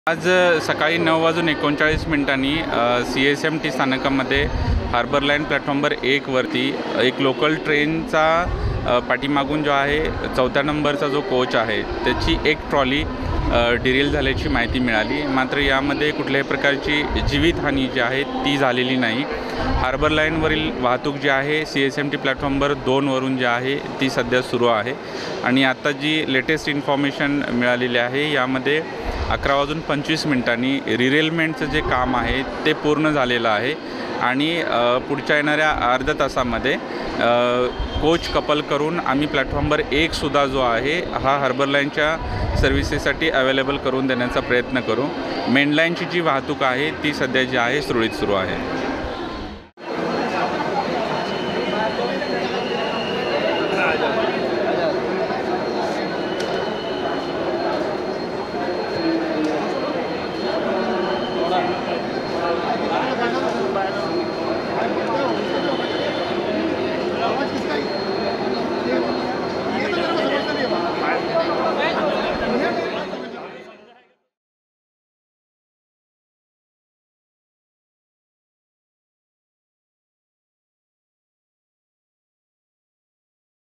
आज सकाळी 9:39 CSMT स्थानकामध्ये harbour line प्लॅटफॉर्मवर 1 वरती एक लोकल ट्रेनचा पाठीमागून जो आहे 4थ्या नंबरचा जो कोच आहे त्याची एक ट्रॉली डिरेल झाल्याची माहिती मिळाली। मात्र यामध्ये कुठल्याही प्रकारची जीवितहानी जी आहे ती झालेली नाही। हार्बर लाईनवरील वाहतूक जी आहे CSMT प्लॅटफॉर्मवर 2 वरून जी आहे ती सध्या सुरू आहे आणि आता जी लेटेस्ट इन्फॉर्मेशन मिळालेली आहे यामध्ये 11:25 रिरेलमेंटचं जे काम आहे ते पूर्ण झालेलं आहे आणि पुढच्या येणाऱ्या अर्ध्या तासामध्ये कोच कपल करून आम्ही प्लॅटफॉर्मवर 1 सुद्धा जो आहे हा हार्बर लाईनच्या सर्व्हिसेससाठी अवेलेबल करून देण्याचा प्रयत्न करू। मेन लाईनची जी वाहतूक आहे ती सध्या जी आहे सुरळीत सुरू आहे।